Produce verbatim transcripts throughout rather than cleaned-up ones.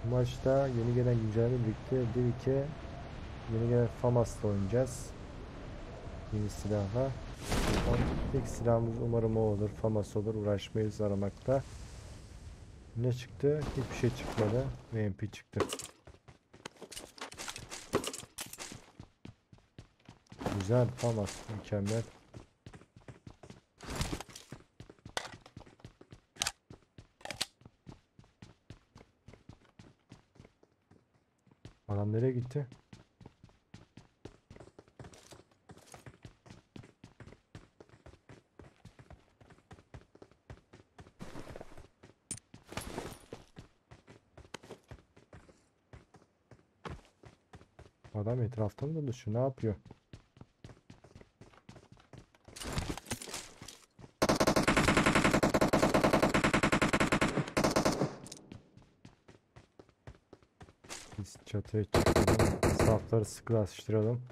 Bu maçta yeni gelen güncelleme birlikte bir iki yeni gelen FAMAS'la oynayacağız. Yeni silahla. Bakalım, ilk silahımız umarım o olur. FAMAS olur. Uğraşmayız aramakta. Ne çıktı? Hiçbir şey çıkmadı. M P çıktı. Güzel FAMAS. Mükemmel. Adam nereye gitti? Adam etrafta mı dolaşıyor? Ne yapıyor? Biz çatıya çıkalım. Safları sıkılaştıralım.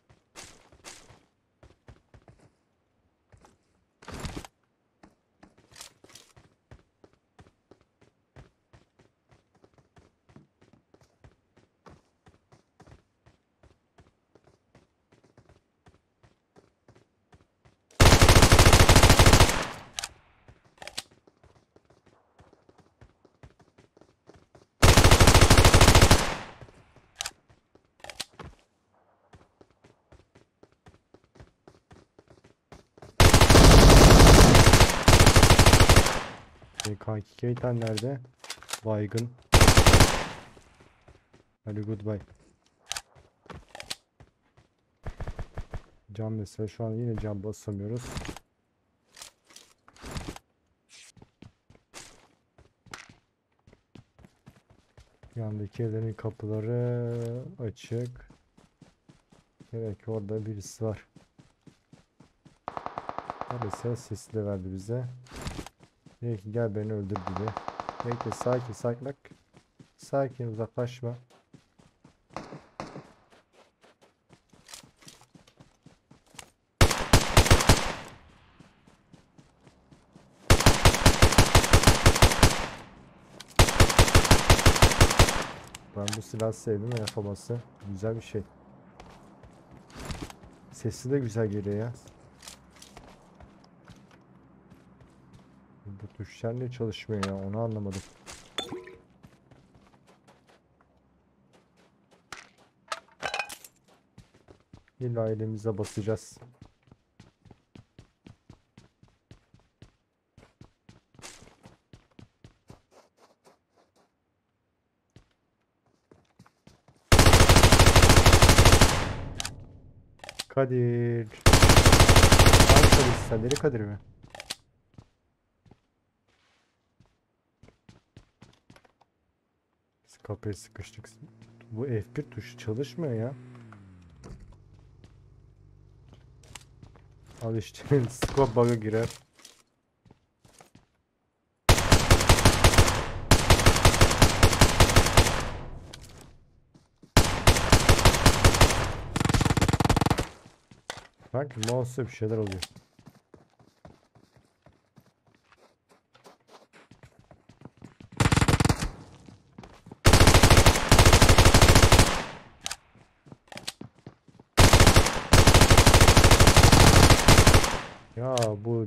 K iki Keytan nerede? Baygın. Hadi goodbye. Cam mesela şu an yine cam basamıyoruz. Yandaki evlerin kapıları açık. Evet ki orada birisi var. Mesela sesli de verdi bize. Belki gel beni öldür dedi. Bekle sakin sakin bak. Sakin uzaklaşma. Ben bu silahı sevdim ya FAMAS'ı. Güzel bir şey. Sesi de güzel geliyor ya. Bu tuşlar niye çalışmıyor ya onu anlamadım. İlla elimize basacağız. Kadir. Hangi Kadir sen? Deli Kadir mi? Biz kapıya sıkıştık. Bu F bir tuşu çalışmıyor ya. Al işte scope bug'a girer. Bak mouse'da bir şeyler oluyor. Ya bu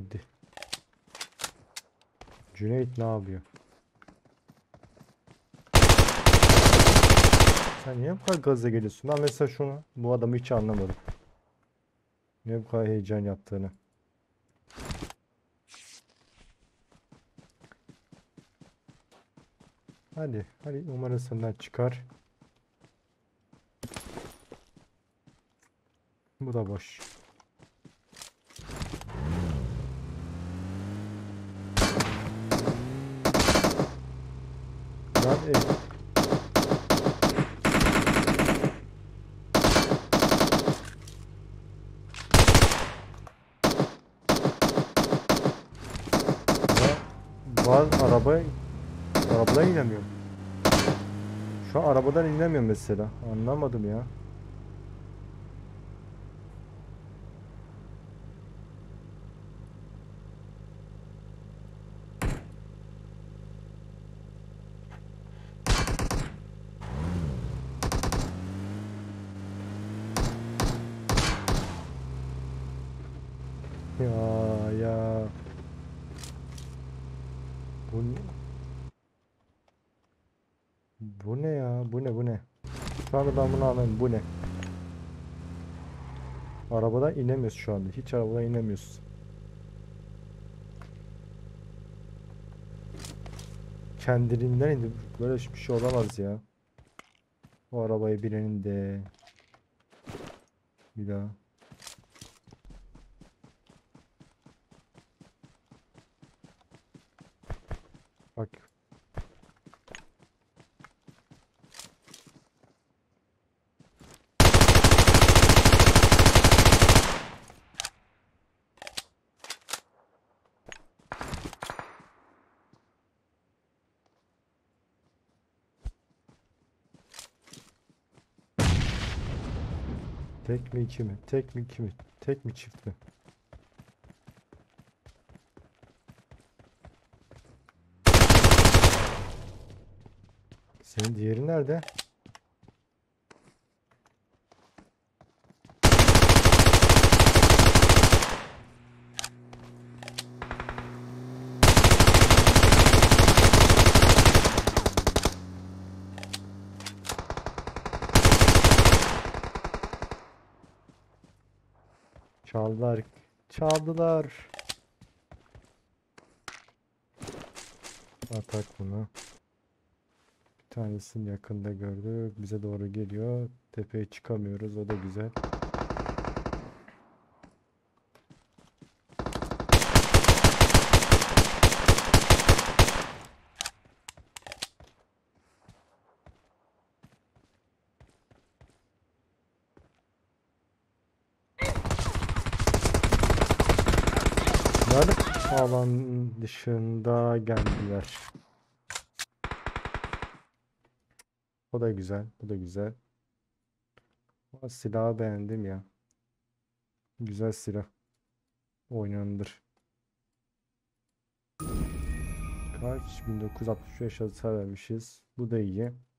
Cüneyt ne yapıyor? Sen niye bu kadar gaza geliyorsun? Ben mesela şunu bu adamı hiç anlamadım. Niye bu kadar heyecan yaptığını. Hadi hadi numarasından çıkar. Bu da boş. Lan ev. Var araba arabadan inemiyorum. Şu an arabadan inemiyorum mesela. Anlamadım ya. Bu ne ya? Bu ne bu ne? Şu anda ben bunu anlamıyorum. Bu ne? Arabadan inemiyoruz şu anda. Hiç arabadan inemiyoruz. Kendiliğinden indi. Böyle bir şey olamaz ya. O arabayı birenin de bir daha. Bak. Tek mi iki mi? Tek mi iki mi? Tek mi çift mi? Senin diğeri nerede? Çaldılar. Çaldılar. Atak bunu. Bir tanesini yakında gördük. Bize doğru geliyor. Tepeye çıkamıyoruz. O da güzel. Nerede? Alan dışında geldiler. O da güzel. Bu da güzel. Ama silahı beğendim ya. Güzel silah. Oynanır. Kaç? bin dokuz yüz altmış beş hasar vermişiz. Bu da iyi.